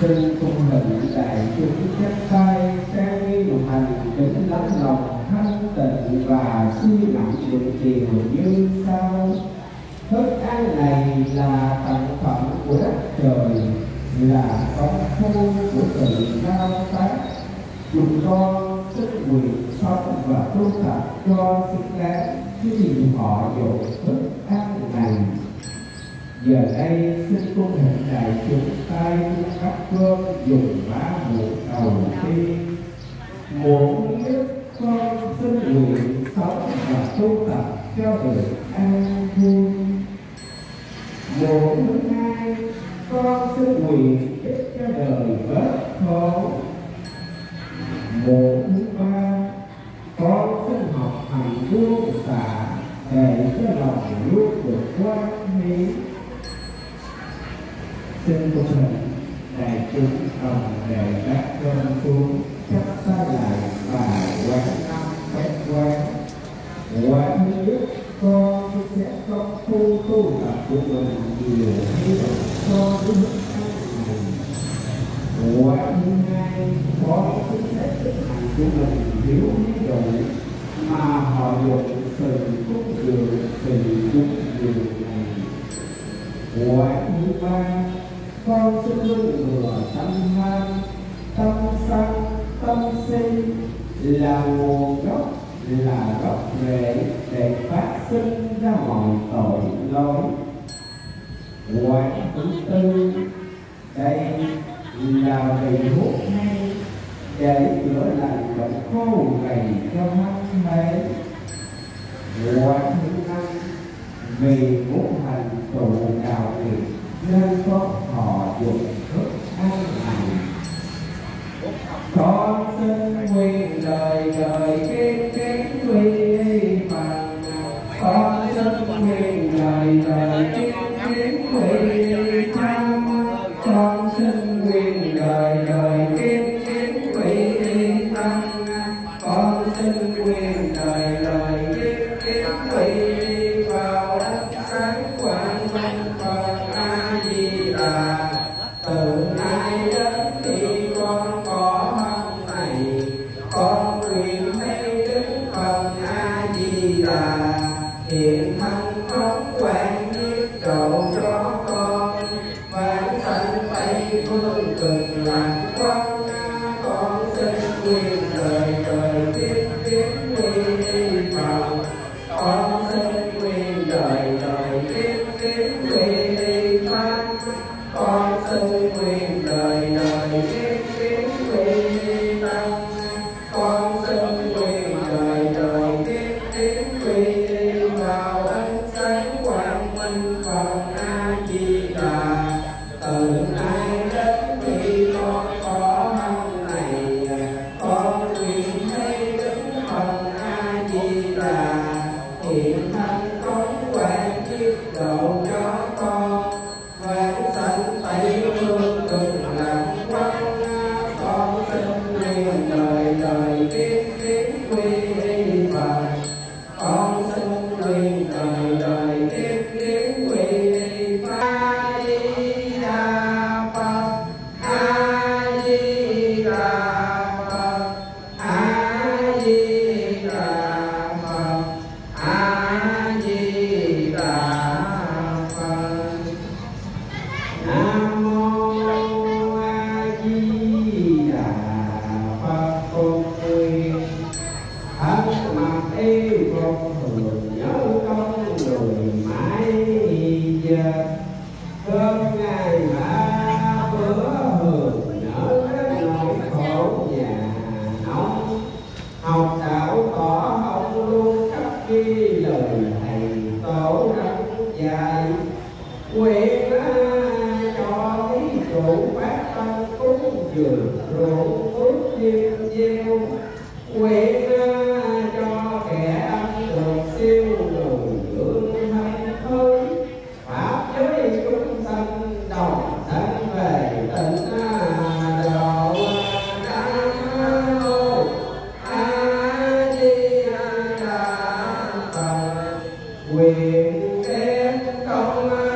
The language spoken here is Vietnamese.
Xin cung hình đại chúng chắp tay trang nghi một hành kính lắng lòng thanh tịnh và suy ngẫm nguyện điều như sau. Thức ăn này là tặng phẩm của đất trời, là công phu của sự giao tác. Chúng con xin nguyện sống và tu tập cho xứng đáng khi họ dụng thức ăn này. Giờ đây xin cung hình đại chúng tay cấp cơm dùng bá muỗng đầu tiên. Muỗng nhất con xin nguyện sống và tu tập cho được an vui. Muỗng thứ hai con xin nguyện giúp cho đời bớt khổ. Muỗng thứ ba con xin học hành buông xả để cho lòng luôn được quan hỷ. Xin cung hình đại chúng đồng để các cơm xuống chắp tay lại và quán năm phép quán. Quán thứ nhất con sẽ công phu tu tập của mình nhiều hy vọng so với mức ăn này. Quán thứ hai con sẽ thực hành của mình thiếu lý độ mà họ dùng sự cúng dường này. Quán thứ ba con xin luôn ngừa tâm ham, tâm sân, tâm si là nguồn gốc, là gốc rễ để phát sinh ra mọi tội lỗi. Quán thứ tư đây là vị thuốc hay để chữa lành bệnh khô gầy cho thân thể. Quán thứ năm vì muốn hành tụ đạo nghiệp nên có họ dùng thức ăn này. Con xin nguyện đời đời kiên kiến quy phần. Con xin nguyện đời đời kiên kiến quy thân. Con xin nguyện đời đời kiên kiến quy thân. Con xin nguyện đời đời kiên kiến quy vào đất sáng quang minh Phật A Di Đà. Từ nay đến khi con có thân này, con nguyện thấy Đức Phật A Di Đà hiện thân phóng quang nhiếp độ cho con. Vãng sanh Tây phương cực lạc quan, con xin nguyện đời đời kiết kiết quy Phật. Con xin nguyện đời đời kiết kiết quy Pháp. Con xin nguyện đời đời kiết kiết quy Tăng. Con xin nguyện đời đời kiết kiết quy vào ánh sáng quang minh Phật A Di Đà. Từ nay đến khi con có thân này, con nguyện thấy Đức Phật A Di Đà hiện thân phóng quang nhiếp độ cho con. Vãng sanh Tây phương cực lạc quan, con xin nguyện đời đời kiết kiết quy Phật. Con xin nguyện đời đời kiết kiết quy Pháp. A Di Đà Phật, A Di Đà Phật, A Di Đà Phật, A Di Đà Phật. Nam mô A Di Đà Phật. Con nguyện thân mặc y phục thường nhớ công người mãi giờ. Cơm ngày ba bữa hưởng nhớ đến nỗi khổ nhà nông. Học đạo tỏ học luôn khắc ghi lời thầy tổ rắn dạy. Nguyện cho thí chủ phát tâm cúng dường ruộng phước diêm diêu. Nguyện cho kẻ ăn được siêu người dưỡng thân hơi. Pháp giới chúng sanh đồng sanh về tịnh độ. Nam mô A Di Đà Phật. Nguyện đem công